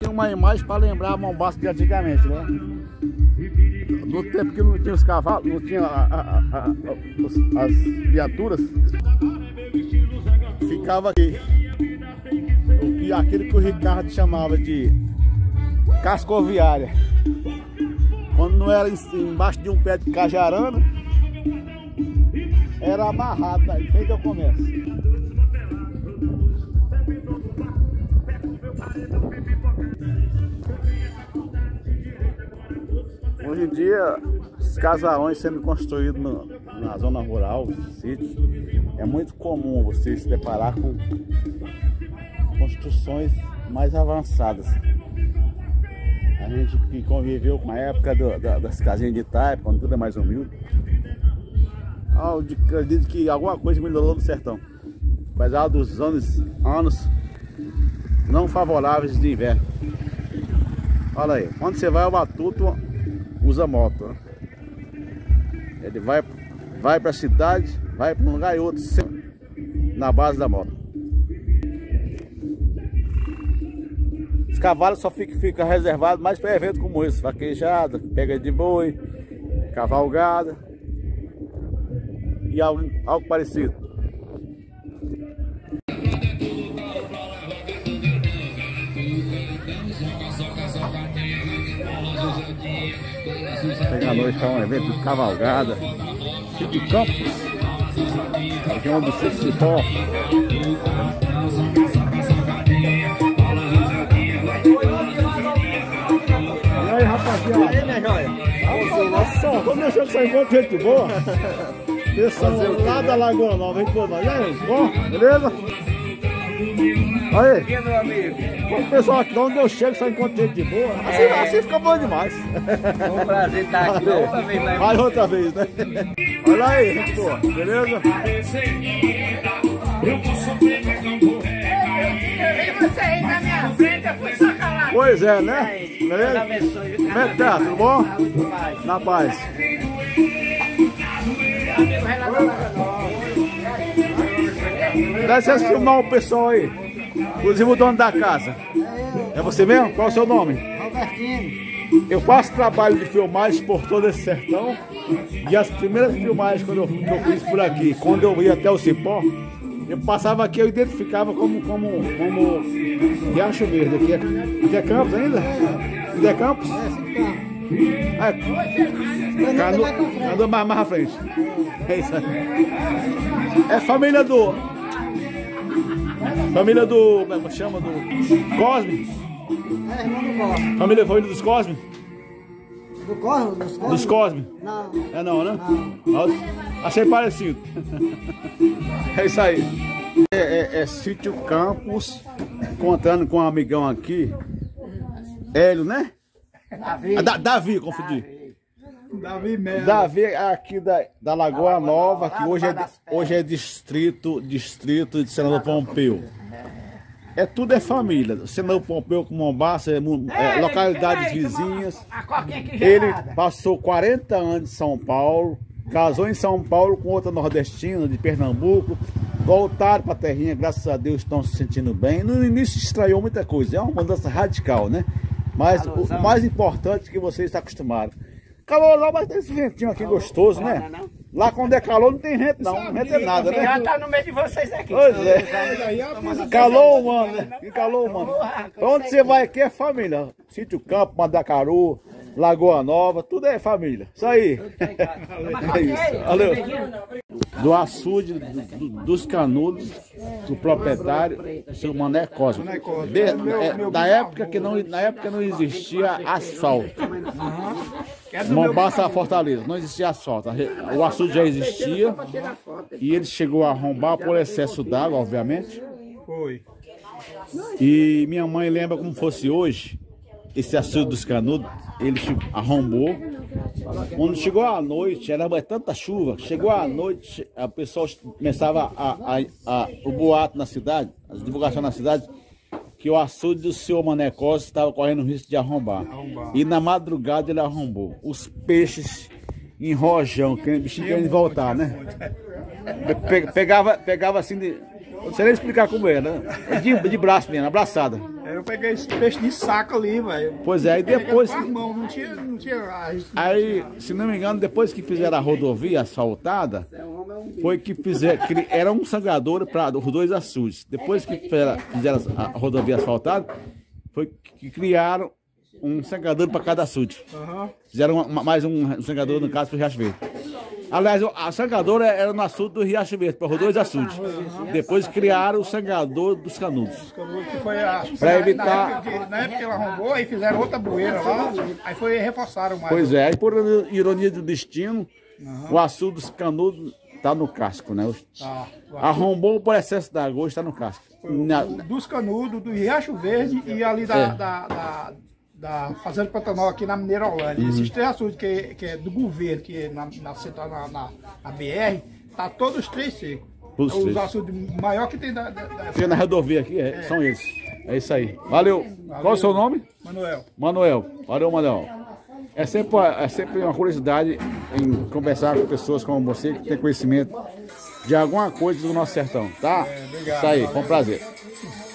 uma imagem para lembrar a Mombaça de antigamente, né? No tempo que não tinha os cavalos, não tinha as viaturas, ficava aqui aquilo que o Ricardo chamava de cascoviária. Quando não era embaixo de um pé de cajarana, era amarrado, né? Feito o comércio. Hoje em dia, esses casarões sendo construídos na zona rural, sítios, é muito comum você se deparar com construções mais avançadas. A gente que conviveu com a época das casinhas de taipa, quando tudo é mais humilde, eu acredito que alguma coisa melhorou no sertão, apesar dos anos não favoráveis de inverno. Olha aí, quando você vai ao Matuto, usa moto, né? Ele vai para a cidade, vai para um lugar e outro, sempre na base da moto. Os cavalos só fica reservado mais para eventos como esse, vaquejada, pega de boi, cavalgada e algo parecido. Chega à noite para um evento de cavalgada, tipo de campo, região do Cipó. E aí, rapaziada? E aí, né, joia? Nossa, tô deixando que você encontra gente boa. Pessoal lá da Lagoa Nova, gente boa. E aí, bom? Beleza? Aí, meu amigo. O pessoal aqui, onde eu chego, só encontro gente de boa. Assim fica bom demais. É um prazer estar aqui outra vez, né? Mais outra vez, né? Olha aí, gente boa. Beleza? Você aí na minha frente, eu fui só calar. Pois é, né? Beleza? Como é que tá? Tudo bom? Na paz. Dá licença filmar o pessoal aí. Inclusive o dono da casa. É você mesmo? Qual é o seu nome? Robertinho. Eu faço trabalho de filmagem por todo esse sertão. E as primeiras filmagens que eu fiz por aqui, quando eu ia até o Cipó, eu passava aqui, eu identificava como Riacho Verde. Aqui é Campos ainda? Aqui é Campos? Cadu mais à frente. É isso aí. É família do... como chama? Do Cosme? É, irmão do Cosme. Família dos Cosme? Do Cosme? Dos Cosme? Dos Cosme? Não. É não, né? Não. Nossa, achei parecido. É isso aí. É Sítio Campos, contando com um amigão aqui. Hélio, né? Davi. Davi, confundi. Davi mesmo. Davi aqui da Lagoa Nova, que hoje é distrito de Senador Pompeu. Tudo é família. Senador Pompeu com Mombaça, localidades vizinhas. Ele passou 40 anos em São Paulo, casou em São Paulo com outra nordestina de Pernambuco, voltaram para a terrinha, graças a Deus estão se sentindo bem. No início estranhou muita coisa, é uma mudança radical, né? Mas o mais importante é que vocês estão acostumados. Calor lá, mas tem esse ventinho aqui gostoso, né? Lá quando é calor não tem vento não, não vento é nada, né? Já tá no meio de vocês aqui. Pois é. Calor humano, né? Que calor humano. Onde você vai aqui é família. Sítio Campo, Mandacaru, Lagoa Nova, tudo é família. Isso aí. É isso. Valeu. Do açude dos Canudos, do proprietário, o seu Mané Cosme. Da época que não existia asfalto. Mombaça Fortaleza, não existia asfalto. O açude já existia e ele chegou a arrombar por excesso d'água, obviamente. Foi. E minha mãe lembra como fosse hoje, esse açude dos Canudos, ele arrombou. Quando chegou à noite, era tanta chuva, chegou à noite, a pessoa começava o boato na cidade, as divulgações na cidade, que o açude do senhor Mané Cosme estava correndo risco de arrombar. E na madrugada ele arrombou. Os peixes em rojão, que bichinho querendo voltar, né? Pegava assim, não sei nem explicar como é, né? É de braço mesmo, abraçada. Eu peguei esse peixe de saco ali, velho. Pois é, aí depois... Com as mãos, não tinha... Aí, se não me engano, depois que fizeram a rodovia asfaltada, foi que fizeram... Era um sangador para os dois açudes. Depois que fizeram a rodovia asfaltada, foi que criaram um sangador para cada açude. Fizeram mais um sangador, no caso, para o Riacho Verde. Aliás, a sangadora era no açude do Riacho Verde, para os dois açudes. Depois criaram o sangador dos Canudos. Que foi para evitar... Na época que ela arrombou, aí fizeram outra bueira lá, aí foi reforçaram mais. Pois é, aí por ironia do destino, o açude dos Canudos está no casco, né? Arrombou por excesso d'água, está no casco. Dos Canudos, do Riacho Verde e ali da Fazenda Pantanal aqui na Mineirolândia. Esses três açudes que é do governo, que é na central na BR, tá todos os três secos. Os açudes maior que tem tem na rodovia aqui, são eles. É isso aí. Valeu. Qual é o seu nome? Manuel. Manuel. Valeu, Manuel. É sempre uma curiosidade em conversar com pessoas como você que tem conhecimento de alguma coisa do nosso sertão, tá? Obrigado. Isso aí, foi um prazer.